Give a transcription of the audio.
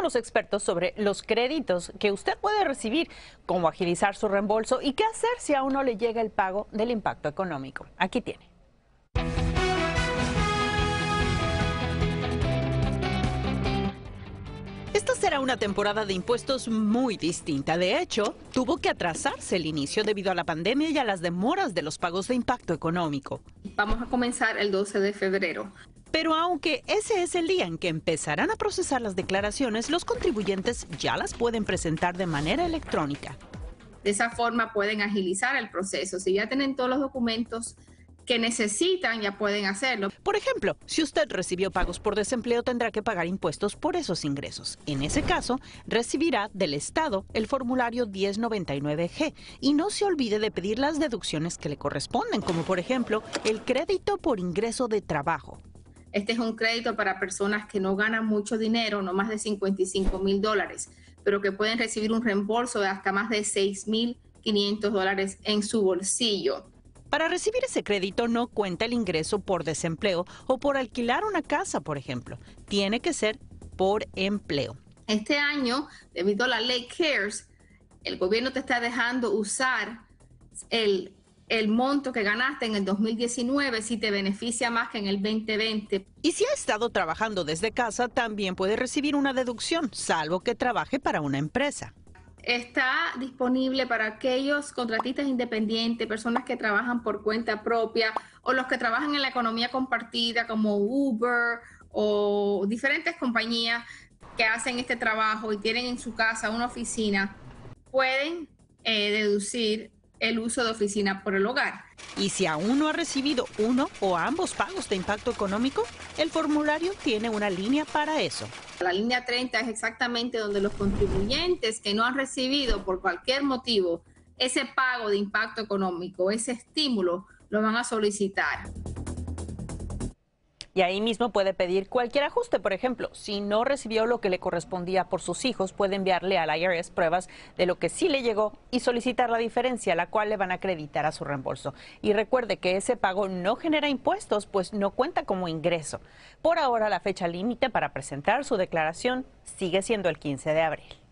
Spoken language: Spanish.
los expertos sobre los créditos que usted puede recibir, cómo agilizar su reembolso y qué hacer si aún no le llega el pago del impacto económico. Aquí tiene. Esta será una temporada de impuestos muy distinta. De hecho, tuvo que atrasarse el inicio debido a la pandemia y a las demoras de los pagos de impacto económico. Vamos a comenzar el 12 de febrero. Pero aunque ese es el día en que empezarán a procesar las declaraciones, los contribuyentes ya las pueden presentar de manera electrónica. De esa forma pueden agilizar el proceso. Si ya tienen todos los documentos que necesitan, ya pueden hacerlo. Por ejemplo, si usted recibió pagos por desempleo, tendrá que pagar impuestos por esos ingresos. En ese caso, recibirá del Estado el formulario 1099G y no se olvide de pedir las deducciones que le corresponden, como por ejemplo el crédito por ingreso de trabajo. Este es un crédito para personas que no ganan mucho dinero, no más de $55,000, pero que pueden recibir un reembolso de hasta más de $6,500 en su bolsillo. Para recibir ese crédito no cuenta el ingreso por desempleo o por alquilar una casa, por ejemplo. Tiene que ser por empleo. Este año, debido a la ley CARES, el gobierno te está dejando usar el monto que ganaste en el 2019 si te beneficia más que en el 2020. Y si ha estado trabajando desde casa, también puede recibir una deducción, salvo que trabaje para una empresa. Está disponible para aquellos contratistas independientes, personas que trabajan por cuenta propia o los que trabajan en la economía compartida como Uber o diferentes compañías que hacen este trabajo y tienen en su casa una oficina, pueden deducir el uso de oficina por el hogar. Y si aún no ha recibido uno o ambos pagos de impacto económico, el formulario tiene una línea para eso. La línea 30 es exactamente donde los contribuyentes que no han recibido por cualquier motivo ese pago de impacto económico, ese estímulo, lo van a solicitar. Y ahí mismo puede pedir cualquier ajuste. Por ejemplo, si no recibió lo que le correspondía por sus hijos, puede enviarle al IRS pruebas de lo que sí le llegó y solicitar la diferencia, la cual le van a acreditar a su reembolso. Y recuerde que ese pago no genera impuestos, pues no cuenta como ingreso. Por ahora, la fecha límite para presentar su declaración sigue siendo el 15 de abril.